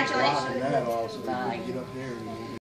Congratulations. blocking that off so we Bye. can get up there and